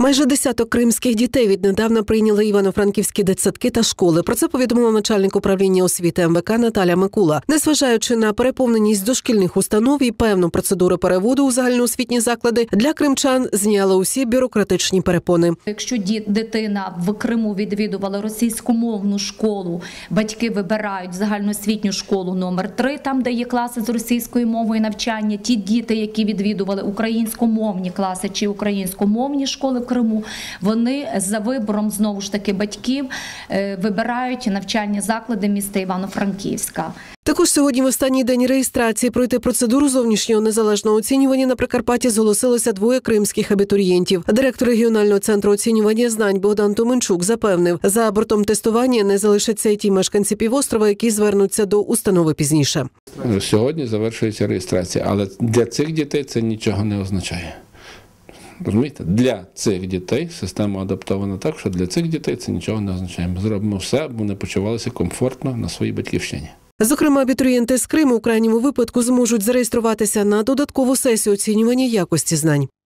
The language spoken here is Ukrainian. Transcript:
Майже десяток кримських дітей віднедавна прийняли івано-франківські дитсадки та школи. Про це повідомила начальник управління освіти МВК Наталя Микула. Незважаючи на переповненість дошкільних установ і певну процедуру переводу у загальноосвітні заклади, для кримчан зняли усі бюрократичні перепони. Якщо дитина в Криму відвідувала російськомовну школу, батьки вибирають загальноосвітню школу номер 3, там, де є класи з російською мовою навчання. Ті діти, які відвідували українськомовні класи чи українськомовні школи в Криму, вони за вибором, знову ж таки, батьків вибирають навчальні заклади міста Івано-Франківська. Також сьогодні в останній день реєстрації пройти процедуру зовнішнього незалежного оцінювання на Прикарпатті зголосилося 2 кримських абітурієнтів. Директор регіонального центру оцінювання знань Богдан Томенчук запевнив, за бортом тестування не залишаться й ті мешканці півострова, які звернуться до установи пізніше. Сьогодні завершується реєстрація, але для цих дітей це нічого не означає. Розумієте? Для цих дітей система адаптована так, що для цих дітей це нічого не означає. Ми зробимо все, аби вони почувалися комфортно на своїй батьківщині. Зокрема, абітурієнти з Криму у крайньому випадку зможуть зареєструватися на додаткову сесію оцінювання якості знань.